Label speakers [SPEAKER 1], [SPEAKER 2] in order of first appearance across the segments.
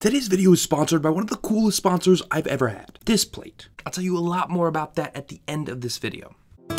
[SPEAKER 1] Today's video is sponsored by one of the coolest sponsors I've ever had, Displate. I'll tell you a lot more about that at the end of this video.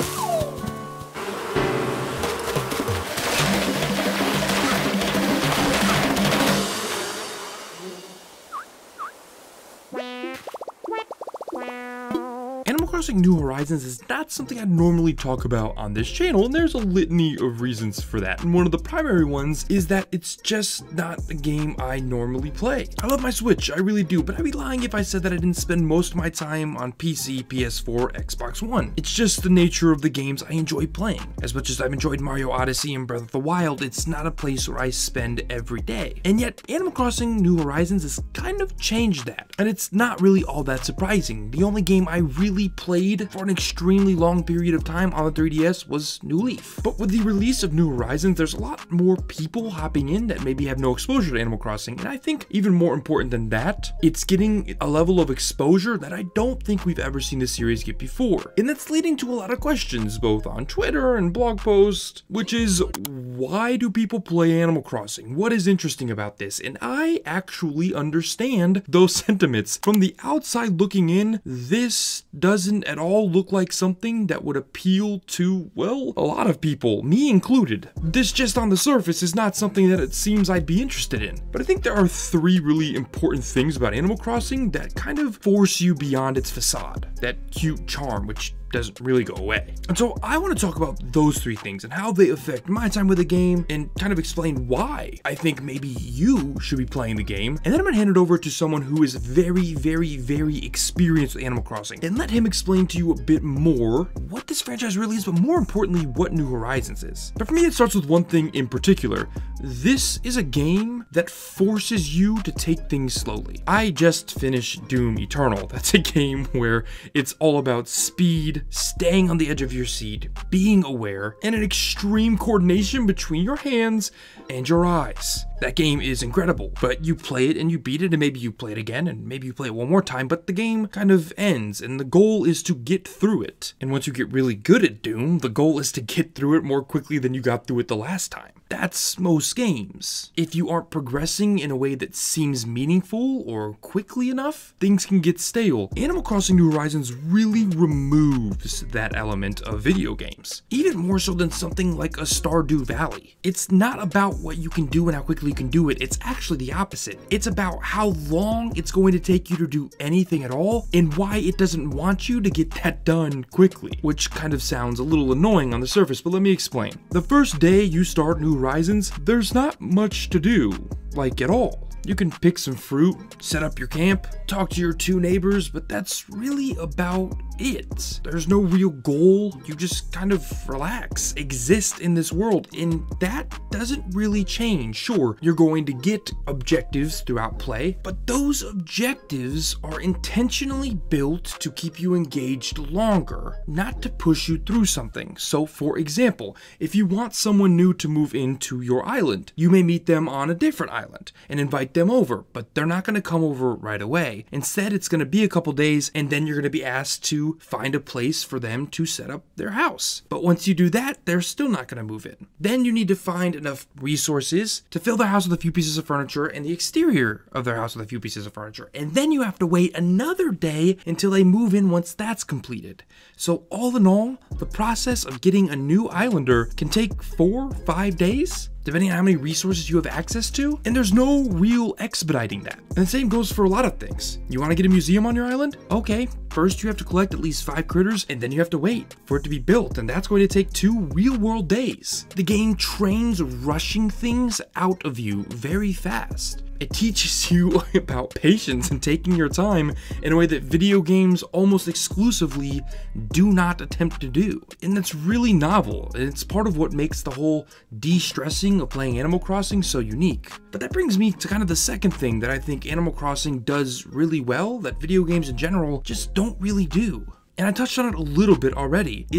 [SPEAKER 1] Animal Crossing New Horizons is not something I normally talk about on this channel, and there's a litany of reasons for that. And one of the primary ones is that it's just not a game I normally play. I love my Switch, I really do, but I'd be lying if I said that I didn't spend most of my time on PC, PS4, Xbox One. It's just the nature of the games I enjoy playing. As much as I've enjoyed Mario Odyssey and Breath of the Wild, it's not a place where I spend every day. And yet, Animal Crossing New Horizons has kind of changed that. And it's not really all that surprising. The only game I really played for an extremely long period of time on the 3DS was New Leaf. But with the release of New Horizons, there's a lot more people hopping in that maybe have no exposure to Animal Crossing, and I think even more important than that, it's getting a level of exposure that I don't think we've ever seen the series get before. And that's leading to a lot of questions, both on Twitter and blog posts, which is, why do people play Animal Crossing? What is interesting about this? And I actually understand those sentiments. From the outside looking in, this doesn't at all look like something that would appeal to, well, a lot of people, me included. This just on the surface is not something that it seems I'd be interested in. But I think there are three really important things about Animal Crossing that kind of force you beyond its facade, that cute charm, which doesn't really go away. And so I want to talk about those three things and how they affect my time with the game and kind of explain why I think maybe you should be playing the game. And then I'm gonna hand it over to someone who is very, very, very experienced with Animal Crossing and let him explain to you a bit more what this franchise really is, but more importantly, what New Horizons is. But for me, it starts with one thing in particular. This is a game that forces you to take things slowly. I just finished Doom Eternal. That's a game where it's all about speed, staying on the edge of your seat, being aware, and an extreme coordination between your hands and your eyes. That game is incredible, but you play it and you beat it, and maybe you play it again, and maybe you play it one more time, but the game kind of ends, and the goal is to get through it. And once you get really good at Doom, the goal is to get through it more quickly than you got through it the last time. That's most games. If you aren't progressing in a way that seems meaningful or quickly enough, things can get stale. Animal Crossing New Horizons really removes that element of video games, even more so than something like a Stardew Valley. It's not about what you can do and how quickly you can do it, it's actually the opposite. It's about how long it's going to take you to do anything at all and why it doesn't want you to get that done quickly, which kind of sounds a little annoying on the surface, but let me explain. The first day you start New Horizons, there's not much to do, like at all. You can pick some fruit, set up your camp, talk to your two neighbors, but that's really about it. There's no real goal, you just kind of relax, exist in this world, and that doesn't really change. Sure, you're going to get objectives throughout play, but those objectives are intentionally built to keep you engaged longer, not to push you through something. So for example, if you want someone new to move into your island, you may meet them on a different island and invite them over, but they're not going to come over right away. Instead, it's going to be a couple days, and then you're going to be asked to find a place for them to set up their house. But once you do that, they're still not going to move in. Then you need to find enough resources to fill their house with a few pieces of furniture and the exterior of their house with a few pieces of furniture. And then you have to wait another day until they move in once that's completed. So all in all, the process of getting a new islander can take 4 or 5 days, depending on how many resources you have access to, and there's no real expediting that. And the same goes for a lot of things. You want to get a museum on your island? Okay, first you have to collect at least 5 critters, and then you have to wait for it to be built, and that's going to take 2 real-world days. The game trains rushing things out of you very fast. It teaches you about patience and taking your time in a way that video games almost exclusively do not attempt to do. And that's really novel, and it's part of what makes the whole de-stressing of playing Animal Crossing so unique. But that brings me to kind of the second thing that I think Animal Crossing does really well that video games in general just don't really do. And I touched on it a little bit already. It's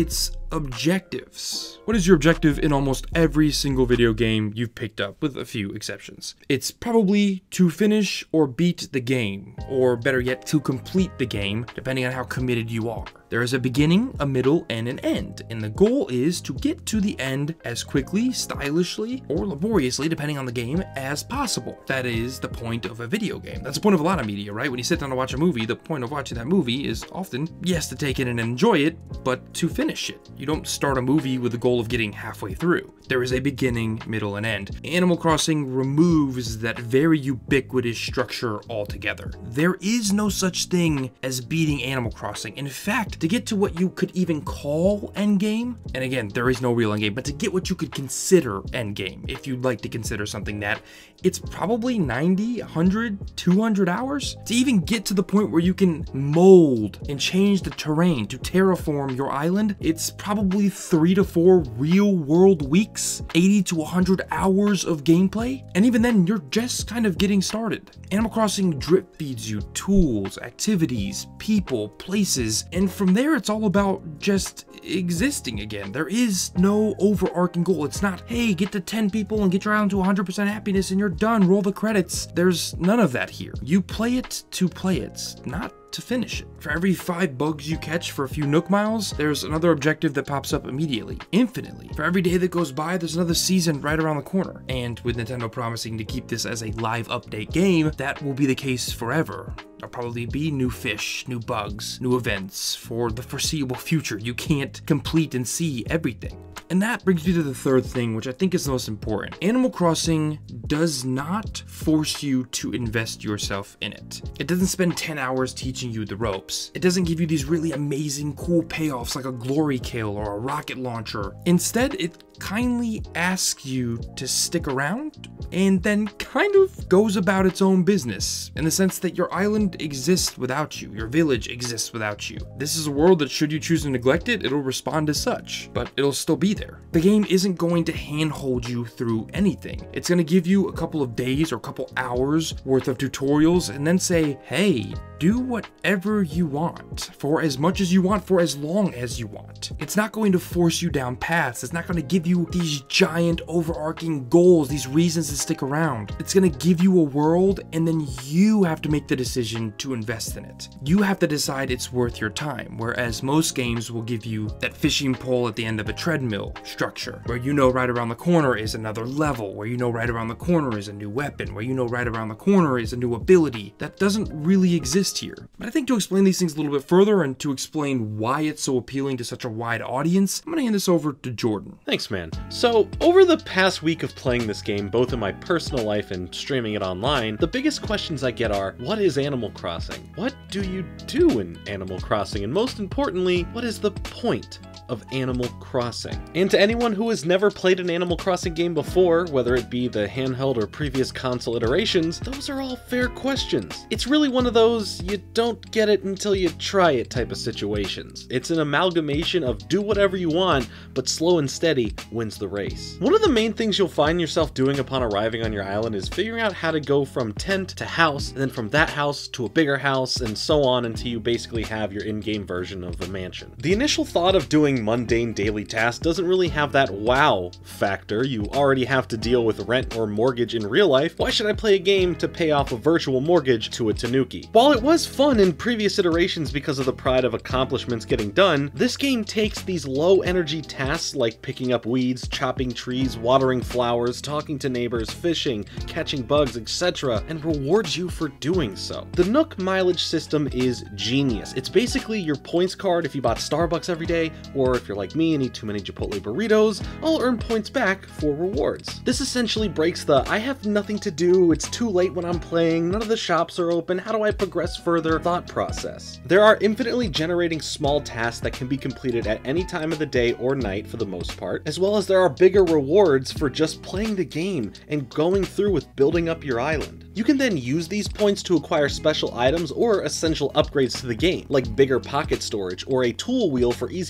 [SPEAKER 1] objectives. What is your objective in almost every single video game you've picked up, with a few exceptions? It's probably to finish or beat the game, or better yet, to complete the game, depending on how committed you are. There is a beginning, a middle, and an end, and the goal is to get to the end as quickly, stylishly, or laboriously, depending on the game, as possible. That is the point of a video game. That's the point of a lot of media, right? When you sit down to watch a movie, the point of watching that movie is often, yes, to take it and enjoy it, but to finish it. You don't start a movie with the goal of getting halfway through. There is a beginning, middle, and end. Animal Crossing removes that very ubiquitous structure altogether. There is no such thing as beating Animal Crossing. In fact, to get to what you could even call endgame, and again, there is no real endgame, but to get what you could consider endgame, if you'd like to consider something that, it's probably 90, 100, 200 hours? To even get to the point where you can mold and change the terrain to terraform your island, it's probably 3 to 4 real world weeks, 80 to 100 hours of gameplay, and even then, you're just kind of getting started. Animal Crossing drip feeds you tools, activities, people, places, and from there, it's all about just existing again. There is no overarching goal. It's not, hey, get to 10 people and get your island to 100% happiness and you're done, roll the credits. There's none of that here. You play it to play it, not to finish it. For every 5 bugs you catch for a few Nook miles, there's another objective that pops up immediately, infinitely. For every day that goes by, there's another season right around the corner. And with Nintendo promising to keep this as a live update game, that will be the case forever. There'll probably be new fish, new bugs, new events for the foreseeable future. You can't complete and see everything. And that brings me to the third thing, which I think is the most important. Animal Crossing does not force you to invest yourself in it. It doesn't spend 10 hours teaching you the ropes. It doesn't give you these really amazing, cool payoffs like a glory kill or a rocket launcher. Instead, it kindly asks you to stick around and then kind of goes about its own business in the sense that your island exists without you, your village exists without you. This is a world that should you choose to neglect it, it'll respond as such, but it'll still be there. The game isn't going to handhold you through anything. It's going to give you a couple of days or a couple hours worth of tutorials and then say, hey, do whatever you want, for as much as you want, for as long as you want. It's not going to force you down paths. It's not going to give you these giant overarching goals, these reasons to stick around. It's going to give you a world and then you have to make the decision to invest in it. You have to decide it's worth your time, whereas most games will give you that fishing pole at the end of a treadmill structure, where you know right around the corner is another level, where you know right around the corner is a new weapon, where you know right around the corner is a new ability. That doesn't really exist here. But I think to explain these things a little bit further and to explain why it's so appealing to such a wide audience, I'm gonna hand this over to Jordan.
[SPEAKER 2] Thanks, man. So, over the past week of playing this game, both in my personal life and streaming it online, the biggest questions I get are, what is Animal Crossing? What do you do in Animal Crossing? And most importantly, what is the point of Animal Crossing? And to anyone who has never played an Animal Crossing game before, whether it be the handheld or previous console iterations, those are all fair questions. It's really one of those you don't get it until you try it type of situations. It's an amalgamation of do whatever you want, but slow and steady wins the race. One of the main things you'll find yourself doing upon arriving on your island is figuring out how to go from tent to house, and then from that house to a bigger house, and so on until you basically have your in-game version of a mansion. The initial thought of doing mundane daily tasks doesn't really have that wow factor. You already have to deal with rent or mortgage in real life. Why should I play a game to pay off a virtual mortgage to a tanuki? While it was fun in previous iterations because of the pride of accomplishments getting done, this game takes these low energy tasks like picking up weeds, chopping trees, watering flowers, talking to neighbors, fishing, catching bugs, etc., and rewards you for doing so. The Nook mileage system is genius. It's basically your points card if you bought Starbucks every day, or if you're like me and eat too many Chipotle burritos, I'll earn points back for rewards. This essentially breaks the I have nothing to do, it's too late when I'm playing, none of the shops are open, how do I progress further thought process. There are infinitely generating small tasks that can be completed at any time of the day or night for the most part, as well as there are bigger rewards for just playing the game and going through with building up your island. You can then use these points to acquire special items or essential upgrades to the game, like bigger pocket storage or a tool wheel for easy access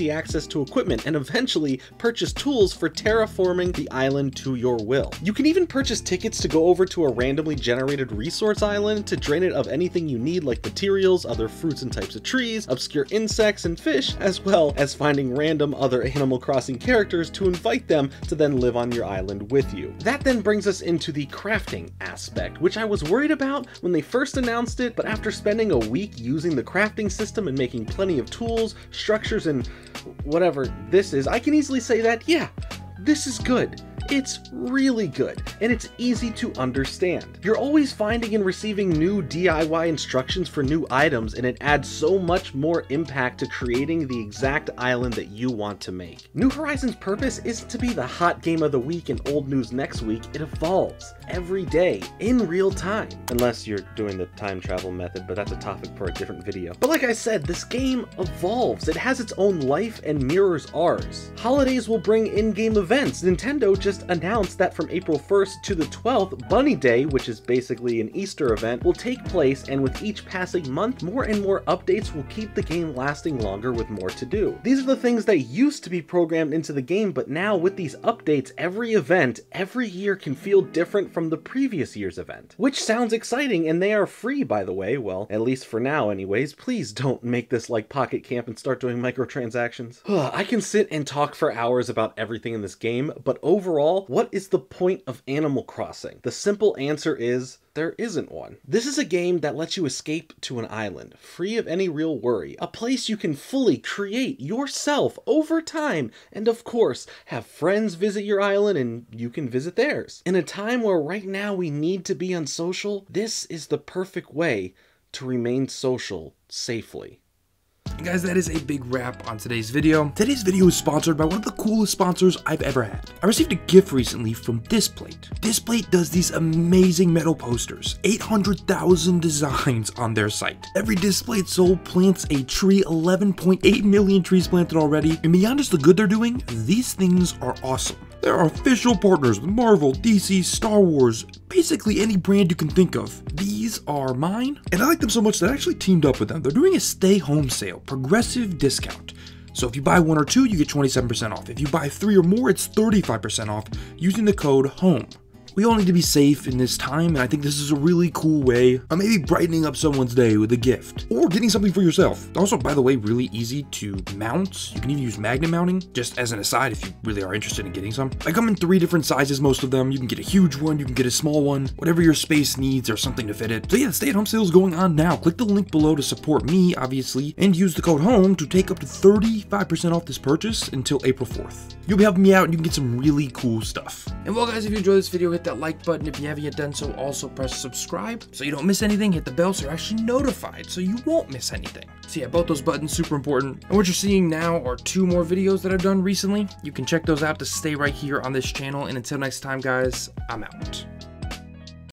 [SPEAKER 2] access to equipment and eventually purchase tools for terraforming the island to your will. You can even purchase tickets to go over to a randomly generated resource island to drain it of anything you need like materials, other fruits and types of trees, obscure insects and fish, as well as finding random other Animal Crossing characters to invite them to then live on your island with you. That then brings us into the crafting aspect, which I was worried about when they first announced it, but after spending a week using the crafting system and making plenty of tools, structures, and whatever this is, I can easily say that, yeah, this is good. It's really good, and it's easy to understand. You're always finding and receiving new DIY instructions for new items, and it adds so much more impact to creating the exact island that you want to make. New Horizons' purpose isn't to be the hot game of the week and old news next week. It evolves every day in real time. Unless you're doing the time travel method, but that's a topic for a different video. But like I said, this game evolves. It has its own life and mirrors ours. Holidays will bring in-game events. Nintendo just announced that from April 1st to the 12th, Bunny Day, which is basically an Easter event, will take place, and with each passing month, more and more updates will keep the game lasting longer with more to do. These are the things that used to be programmed into the game, but now with these updates, every event, every year can feel different from the previous year's event. Which sounds exciting, and they are free, by the way. Well, at least for now anyways. Please don't make this like Pocket Camp and start doing microtransactions. I can sit and talk for hours about everything in this game, but overall, what is the point of Animal Crossing? The simple answer is, there isn't one. This is a game that lets you escape to an island, free of any real worry, a place you can fully create yourself over time, and of course, have friends visit your island and you can visit theirs. In a time where right now we need to be unsocial, this is the perfect way to remain social safely.
[SPEAKER 1] Guys, that is a big wrap on today's video. Today's video is sponsored by one of the coolest sponsors I've ever had. I received a gift recently from Displate. Displate does these amazing metal posters, 800,000 designs on their site. Every Displate sold plants a tree, 11.8 million trees planted already. And beyond just the good they're doing, these things are awesome. They're official partners with Marvel, DC, Star Wars, basically any brand you can think of. These are mine, and I like them so much that I actually teamed up with them. They're doing a stay home sale, progressive discount. So if you buy 1 or 2, you get 27% off. If you buy 3 or more, it's 35% off using the code HOME. We all need to be safe in this time, and I think this is a really cool way of maybe brightening up someone's day with a gift, or getting something for yourself. Also, by the way, really easy to mount. You can even use magnet mounting, just as an aside if you really are interested in getting some. They come in 3 different sizes, most of them. You can get a huge one, you can get a small one, whatever your space needs or something to fit it. So yeah, the stay-at-home sale is going on now. Click the link below to support me, obviously, and use the code HOME to take up to 35% off this purchase until April 4th. You'll be helping me out and you can get some really cool stuff. And well guys, if you enjoyed this video, hit that like button. If you haven't yet done so, also press subscribe so you don't miss anything. Hit the bell so you're actually notified so you won't miss anything. So yeah, both those buttons, super important. And what you're seeing now are 2 more videos that I've done recently. You can check those out to stay right here on this channel. And until next time guys, I'm out.